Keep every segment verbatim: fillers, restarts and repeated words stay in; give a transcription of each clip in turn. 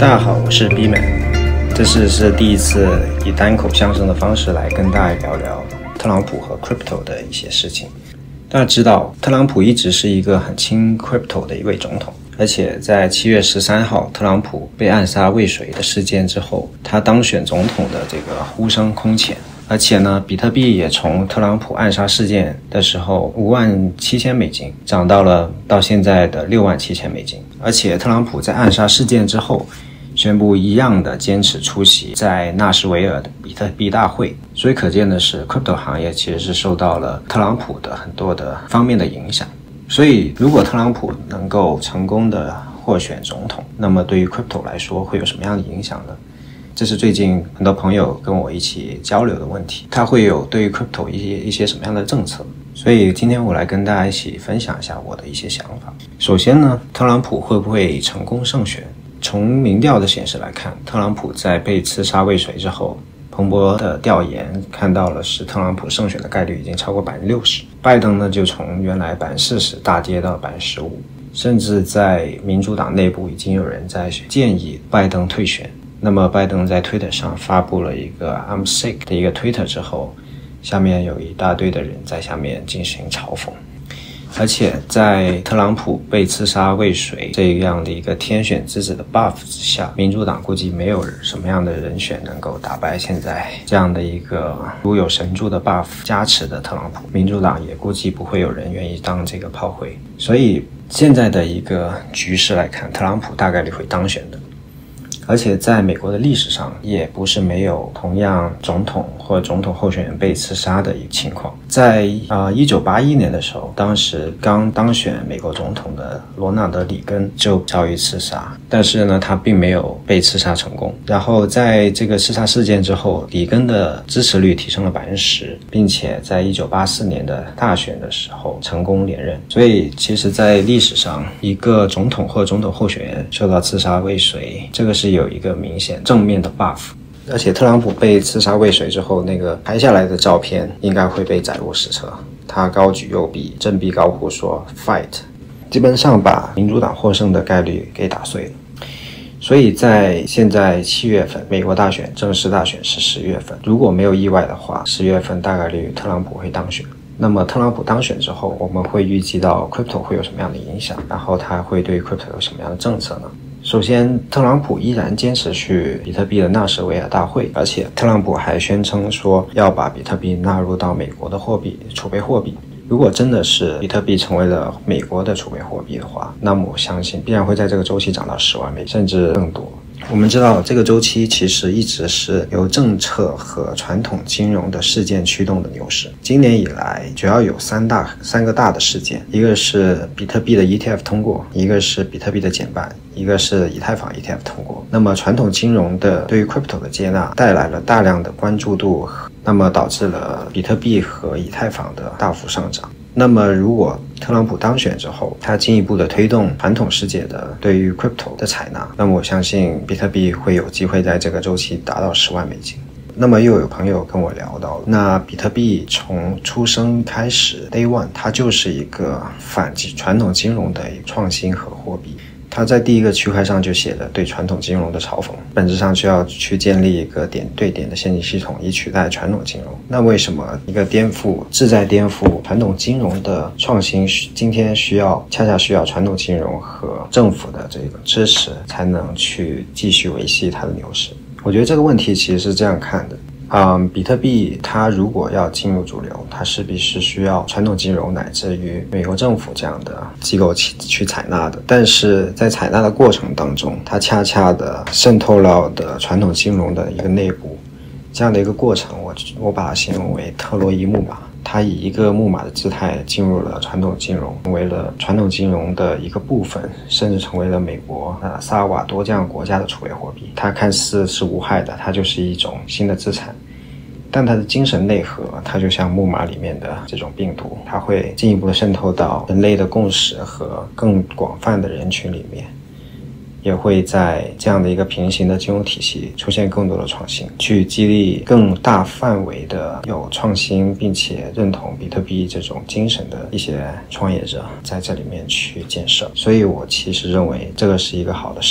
大家好，我是 B-Man， 这次是第一次以单口相声的方式来跟大家聊聊特朗普和 Crypto 的一些事情。大家知道，特朗普一直是一个很亲 Crypto 的一位总统，而且在七月十三号特朗普被暗杀未遂的事件之后，他当选总统的这个呼声空前。而且呢，比特币也从特朗普暗杀事件的时候五万七千美金涨到了到现在的六万七千美金。而且特朗普在暗杀事件之后宣布一样的坚持出席在纳什维尔的比特币大会，所以可见的是 Crypto 行业其实是受到了特朗普的很多的方面的影响。所以如果特朗普能够成功的获选总统，那么对于 Crypto 来说会有什么样的影响呢？这是最近很多朋友跟我一起交流的问题，他会有对于 Crypto 一些一些什么样的政策？所以今天我来跟大家一起分享一下我的一些想法。首先呢，特朗普会不会成功胜选？从民调的显示来看，特朗普在被刺杀未遂之后，彭博的调研看到了是特朗普胜选的概率已经超过 百分之六十， 拜登呢就从原来 百分之四十 大跌到 百分之十五， 甚至在民主党内部已经有人在建议拜登退选。那么拜登在推特上发布了一个 I'm sick 的一个推特之后，下面有一大堆的人在下面进行嘲讽。而且在特朗普被刺杀未遂这样的一个天选之子的 buff 之下，民主党估计没有什么样的人选能够打败现在这样的一个如有神助的 buff 加持的特朗普，民主党也估计不会有人愿意当这个炮灰。所以现在的一个局势来看，特朗普大概率会当选的。而且在美国的历史上也不是没有同样总统或总统候选人被刺杀的一个情况。在呃一九八一年的时候，当时刚当选美国总统的罗纳德·里根就遭遇刺杀，但是呢他并没有被刺杀成功。然后在这个刺杀事件之后，里根的支持率提升了 百分之十， 并且在一九八四年的大选的时候成功连任。所以其实在历史上，一个总统或总统候选人受到刺杀未遂，这个是有一个明显正面的 buff。 而且特朗普被刺杀未遂之后，那个拍下来的照片应该会被载入史册，他高举右臂振臂高呼说 fight， 基本上把民主党获胜的概率给打碎了。所以在现在七月份美国大选正式大选是十月份，如果没有意外的话，十月份大概率特朗普会当选。那么特朗普当选之后，我们会预计到 Crypto 会有什么样的影响，然后他会对 Crypto 有什么样的政策呢？首先，特朗普依然坚持去比特币的纳什维尔大会，而且特朗普还宣称说要把比特币纳入到美国的货币储备货币。如果真的是比特币成为了美国的储备货币的话，那么我相信必然会在这个周期涨到十万美金，甚至更多。我们知道这个周期其实一直是由政策和传统金融的事件驱动的牛市。今年以来主要有三大三个大的事件，一个是比特币的 E T F 通过，一个是比特币的减半，一个是以太坊 E T F 通过。那么传统金融的对于 Crypto 的接纳带来了大量的关注度，那么导致了比特币和以太坊的大幅上涨。那么如果特朗普当选之后，他进一步的推动传统世界的对于 Crypto 的采纳，那么我相信比特币会有机会在这个周期达到十万美金。那么又有朋友跟我聊到，那比特币从出生开始 Day One 它就是一个反传统金融的创新和货币。他在第一个区块上就写了对传统金融的嘲讽，本质上需要去建立一个点对点的现金系统以取代传统金融。那为什么一个颠覆志在颠覆传统金融的创新今天需要恰恰需要传统金融和政府的这个支持才能去继续维系它的牛市？我觉得这个问题其实是这样看的。嗯，比特币它如果要进入主流，它势必是需要传统金融乃至于美国政府这样的机构去采纳的。但是在采纳的过程当中，它恰恰的渗透到的传统金融的一个内部，这样的一个过程，我我把它形容为特洛伊木马。它以一个木马的姿态进入了传统金融，成为了传统金融的一个部分，甚至成为了美国呃萨尔瓦多这样国家的储备货币。它看似是无害的，它就是一种新的资产，但它的精神内核，它就像木马里面的这种病毒，它会进一步的渗透到人类的共识和更广泛的人群里面，也会在这样的一个平行的金融体系出现更多的创新，去激励更大范围的有创新并且认同比特币这种精神的一些创业者在这里面去建设。所以我其实认为这个是一个好的事情。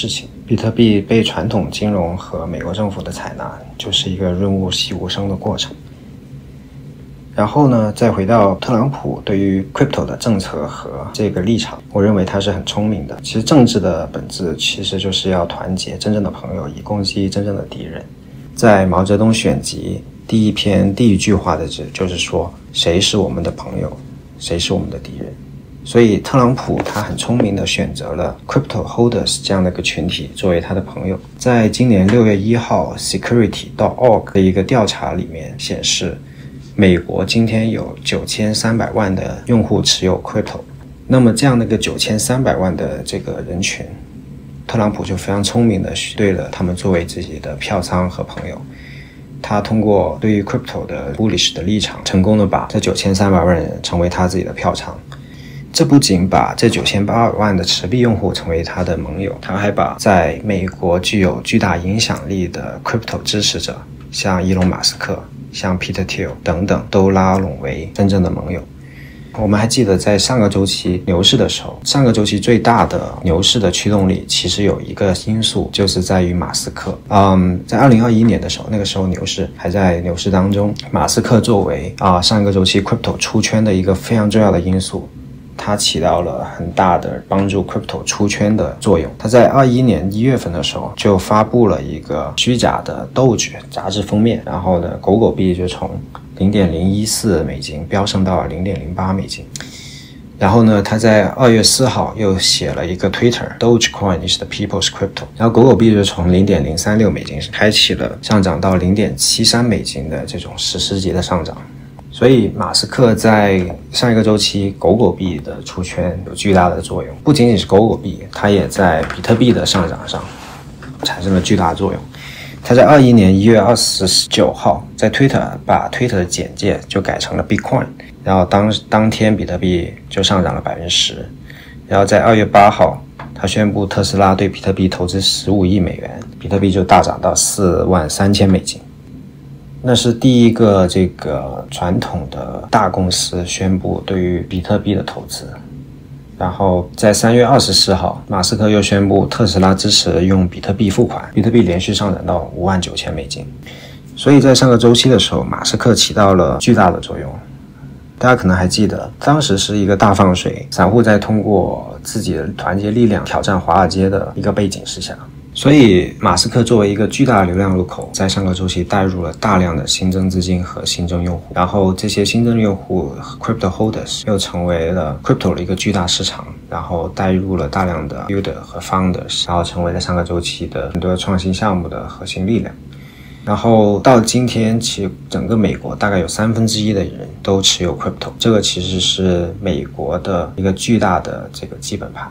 比特币被传统金融和美国政府的采纳，就是一个润物细无声的过程。然后呢，再回到特朗普对于 crypto 的政策和这个立场，我认为他是很聪明的。其实政治的本质其实就是要团结真正的朋友，以攻击真正的敌人。在毛泽东选集第一篇第一句话的就是说，谁是我们的朋友，谁是我们的敌人。所以特朗普他很聪明地选择了 crypto holders 这样的一个群体作为他的朋友。在今年六月一号 security dot org 的一个调查里面显示，美国今天有九千三百万的用户持有 crypto。那么这样的一个九千三百万的这个人群，特朗普就非常聪明地对了他们作为自己的票仓和朋友。他通过对于 crypto 的 bullish 的立场，成功地把这九千三百万人成为他自己的票仓。这不仅把这九千八百万的持币用户成为他的盟友，他还把在美国具有巨大影响力的 crypto 支持者，像伊隆马斯克、像 Peter Thiel 等等，都拉拢为真正的盟友。我们还记得在上个周期牛市的时候，上个周期最大的牛市的驱动力其实有一个因素，就是在于马斯克。嗯，在二零二一年的时候，那个时候牛市还在牛市当中，马斯克作为啊上个周期 crypto 出圈的一个非常重要的因素，它起到了很大的帮助 crypto 出圈的作用。它在二一年一月份的时候就发布了一个虚假的 Doge 杂志封面，然后呢，狗狗币就从 零点零一四 美金飙升到 零点零八 美金。然后呢，他在二月四号又写了一个 Twitter Dogecoin is the people's crypto， 然后狗狗币就从 零点零三六 美金开启了上涨到 零点七三 美金的这种史诗级的上涨。所以马斯克在上一个周期狗狗币的出圈有巨大的作用，不仅仅是狗狗币，它也在比特币的上涨上产生了巨大的作用。他在二一年一月二十九号在 Twitter 把 Twitter 的简介就改成了 Bitcoin， 然后当当天比特币就上涨了 百分之十。 然后在二月八号他宣布特斯拉对比特币投资十五亿美元，比特币就大涨到四万三千美金。那是第一个这个传统的大公司宣布对于比特币的投资。然后在三月二十四号，马斯克又宣布特斯拉支持用比特币付款，比特币连续上涨到五万九千美金。所以在上个周期的时候，马斯克起到了巨大的作用。大家可能还记得，当时是一个大放水，散户在通过自己的团结力量挑战华尔街的一个背景之下。所以马斯克作为一个巨大的流量入口，在上个周期带入了大量的新增资金和新增用户，然后这些新增用户 crypto holders 又成为了 crypto 的一个巨大市场，然后带入了大量的 builder 和 founders， 然后成为了上个周期的很多创新项目的核心力量。然后到今天，其实整个美国大概有三分之一的人都持有 crypto， 这个其实是美国的一个巨大的这个基本盘。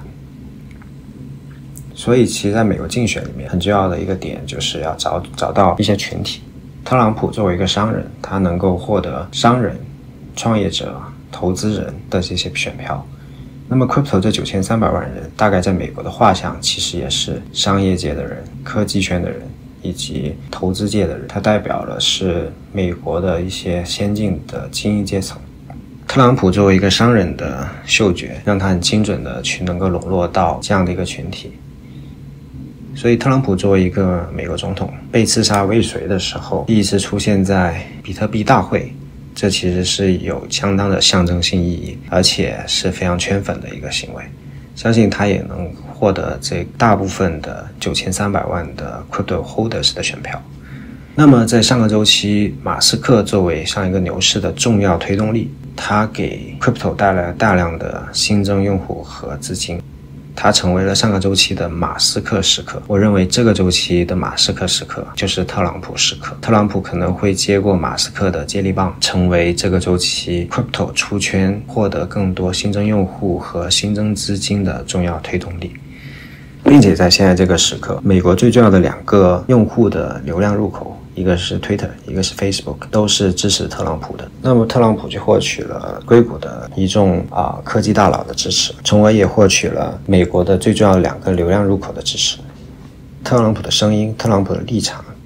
所以其实在美国竞选里面很重要的一个点就是要找找到一些群体。特朗普作为一个商人，他能够获得商人、创业者、投资人的这些选票。那么 crypto 这九千三百万人大概在美国的画像其实也是商业界的人、科技圈的人以及投资界的人，它代表了是美国的一些先进的精英阶层。特朗普作为一个商人的嗅觉，让他很精准的去能够笼络到这样的一个群体。所以特朗普作为一个美国总统被刺杀未遂的时候，第一次出现在比特币大会，这其实是有相当的象征性意义，而且是非常圈粉的一个行为。相信他也能获得这大部分的九千三百万的 crypto holders 的选票。那么在上个周期，马斯克作为上一个牛市的重要推动力，他给 crypto 带来了大量的新增用户和资金，它成为了上个周期的马斯克时刻。我认为这个周期的马斯克时刻就是特朗普时刻，特朗普可能会接过马斯克的接力棒，成为这个周期 crypto 出圈、获得更多新增用户和新增资金的重要推动力。并且在现在这个时刻，美国最重要的两个用户的流量入口，一个是 Twitter， 一个是 Facebook， 都是支持特朗普的。那么特朗普就获取了硅谷的一众啊科技大佬的支持，从而也获取了美国的最重要的两个流量入口的支持。特朗普的声音、特朗普的立场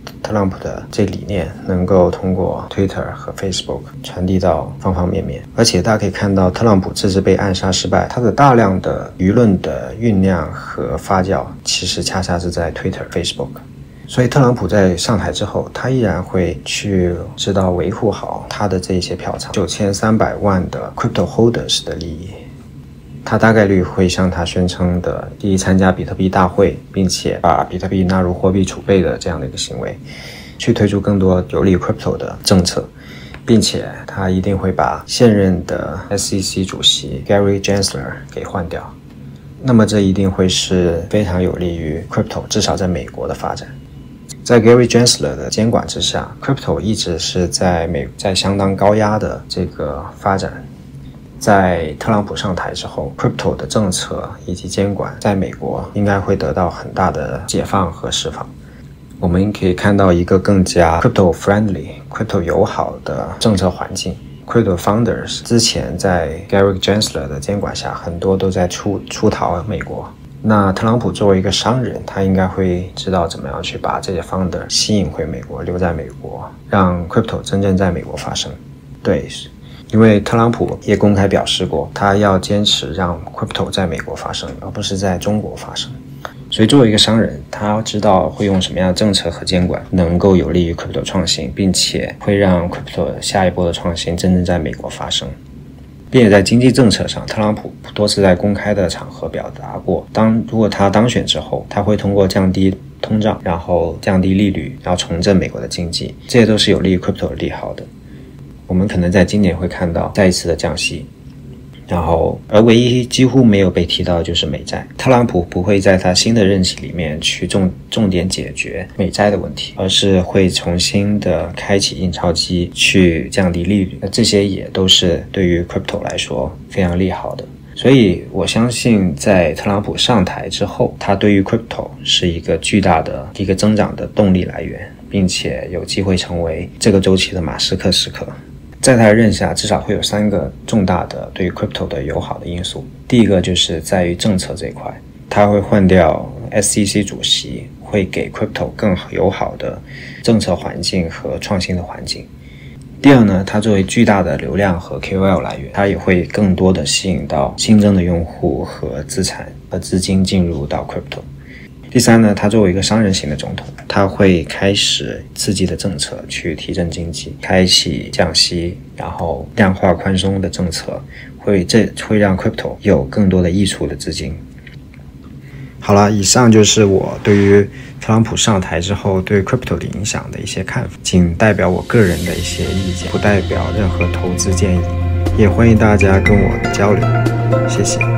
特朗普的这理念能够通过 Twitter 和 Facebook 传递到方方面面。而且大家可以看到，特朗普这次被暗杀失败，他的大量的舆论的酝酿和发酵其实恰恰是在 Twitter、Facebook。所以特朗普在上台之后，他依然会去知道维护好他的这些票仓九千三百万的 crypto holders 的利益。他大概率会像他宣称的第一参加比特币大会，并且把比特币纳入货币储备的这样的一个行为，去推出更多有利于 crypto 的政策，并且他一定会把现任的 S E C 主席 Gary Gensler 给换掉。那么这一定会是非常有利于 crypto， 至少在美国的发展。在 Gary Gensler 的监管之下， crypto 一直是在美在相当高压的这个发展。在特朗普上台之后， crypto 的政策以及监管在美国应该会得到很大的解放和释放。我们可以看到一个更加 crypto friendly、crypto 友好的政策环境。Crypto founders 之前在 Gary Gensler 的监管下，很多都在出出逃美国。那特朗普作为一个商人，他应该会知道怎么样去把这些 founder 吸引回美国，留在美国，让 crypto 真正在美国发生。对，因为特朗普也公开表示过，他要坚持让 crypto 在美国发生，而不是在中国发生。所以作为一个商人，他知道会用什么样的政策和监管能够有利于 crypto 创新，并且会让 crypto 下一波的创新真正在美国发生。并且在经济政策上，特朗普多次在公开的场合表达过，当如果他当选之后，他会通过降低通胀，然后降低利率，然后重振美国的经济，这些都是有利于 crypto 的利好的。我们可能在今年会看到再一次的降息，然后而唯一几乎没有被提到的就是美债。特朗普不会在他新的任期里面去重重点解决美债的问题，而是会重新的开启印钞机去降低利率，这些也都是对于 crypto 来说非常利好的。所以我相信在特朗普上台之后，他对于 crypto 是一个巨大的一个增长的动力来源，并且有机会成为这个周期的马斯克时刻。在他的任下，至少会有三个重大的对于 crypto 的友好的因素。第一个就是在于政策这一块，他会换掉 S E C 主席，会给 crypto 更友好的政策环境和创新的环境。第二呢，它作为巨大的流量和 K O L 来源，它也会更多的吸引到新增的用户和资产和资金进入到 crypto。第三呢，他作为一个商人型的总统，他会开始刺激的政策去提振经济，开启降息，然后量化宽松的政策，会这会让 crypto 有更多的溢出的资金。好了，以上就是我对于特朗普上台之后对 crypto 的影响的一些看法，仅代表我个人的一些意见，不代表任何投资建议，也欢迎大家跟我交流，谢谢。